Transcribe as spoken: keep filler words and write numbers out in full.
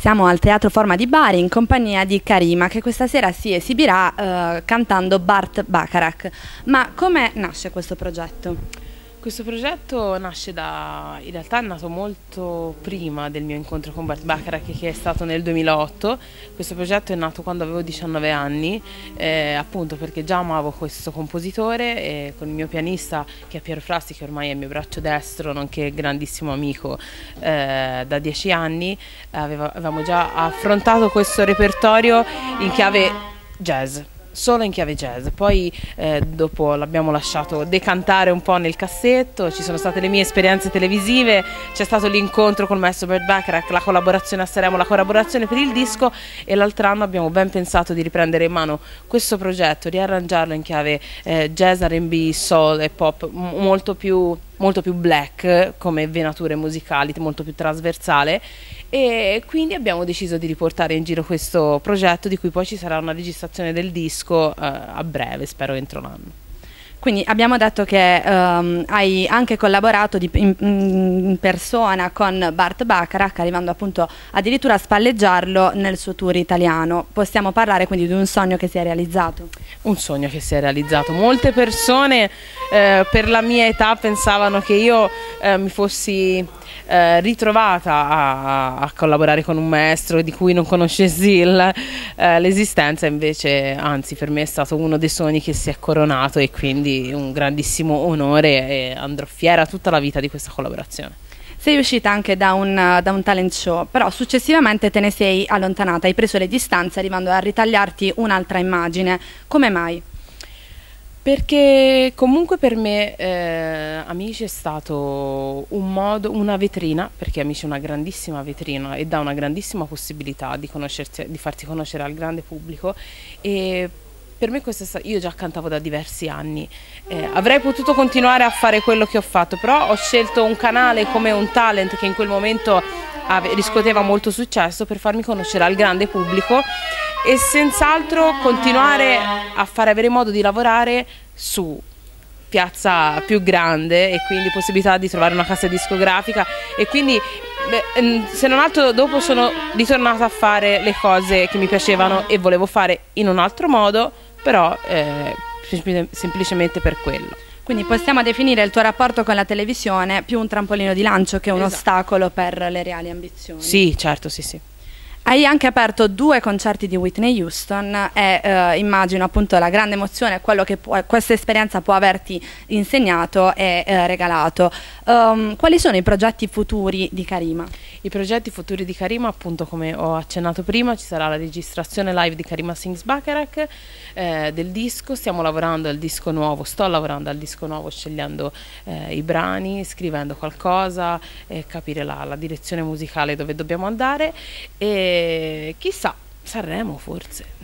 Siamo al Teatro Forma di Bari in compagnia di Karima, che questa sera si esibirà eh, cantando Burt Bacharach. Ma come nasce questo progetto? Questo progetto nasce da, in realtà è nato molto prima del mio incontro con Burt Bacharach, che è stato nel duemilaotto. Questo progetto è nato quando avevo diciannove anni, eh, appunto perché già amavo questo compositore, e con il mio pianista, che è Piero Frassi, che ormai è il mio braccio destro, nonché grandissimo amico eh, da dieci anni, aveva, avevamo già affrontato questo repertorio in chiave jazz. Solo in chiave jazz, poi eh, dopo l'abbiamo lasciato decantare un po' nel cassetto, ci sono state le mie esperienze televisive, c'è stato l'incontro col maestro Burt Bacharach, la collaborazione a Sanremo, la collaborazione per il disco, e l'altro anno abbiamo ben pensato di riprendere in mano questo progetto, riarrangiarlo in chiave eh, jazz, R and B, soul e pop, molto più, molto più black come venature musicali, molto più trasversale. E quindi abbiamo deciso di riportare in giro questo progetto, di cui poi ci sarà una registrazione del disco eh, a breve, spero entro l'anno. Quindi abbiamo detto che um, hai anche collaborato di, in, in persona con Burt Bacharach, arrivando appunto addirittura a spalleggiarlo nel suo tour italiano. Possiamo parlare quindi di un sogno che si è realizzato? Un sogno che si è realizzato. Molte persone eh, per la mia età pensavano che io eh, mi fossi eh, ritrovata a, a collaborare con un maestro di cui non conoscessi eh, l'esistenza, invece anzi per me è stato uno dei sogni che si è coronato, e quindi un grandissimo onore, e andrò fiera tutta la vita di questa collaborazione. Sei uscita anche da un, da un talent show, però successivamente te ne sei allontanata, hai preso le distanze arrivando a ritagliarti un'altra immagine. Come mai? Perché comunque per me eh, Amici è stato un modo, una vetrina, perché Amici è una grandissima vetrina e dà una grandissima possibilità di, conoscersi, di farsi conoscere al grande pubblico, e per me questo è stato, io già cantavo da diversi anni, eh, avrei potuto continuare a fare quello che ho fatto, però ho scelto un canale come un talent che in quel momento riscuoteva molto successo, per farmi conoscere al grande pubblico e senz'altro continuare a fare avere modo di lavorare su piazza più grande, e quindi possibilità di trovare una casa discografica, e quindi beh, se non altro dopo sono ritornata a fare le cose che mi piacevano e volevo fare in un altro modo, però eh, semplicemente per quello. Quindi possiamo definire il tuo rapporto con la televisione più un trampolino di lancio che un esatto. ostacolo per le reali ambizioni. Sì, certo, sì, sì. Hai anche aperto due concerti di Whitney Houston e eh, immagino appunto la grande emozione, quello che può, questa esperienza può averti insegnato e eh, regalato. Um, quali sono i progetti futuri di Karima? I progetti futuri di Karima, appunto come ho accennato prima, ci sarà la registrazione live di Karima Sings Bacharach eh, del disco. Stiamo lavorando al disco nuovo, sto lavorando al disco nuovo, scegliendo eh, i brani, scrivendo qualcosa, eh, capire la, la direzione musicale dove dobbiamo andare, e chissà, Sanremo forse.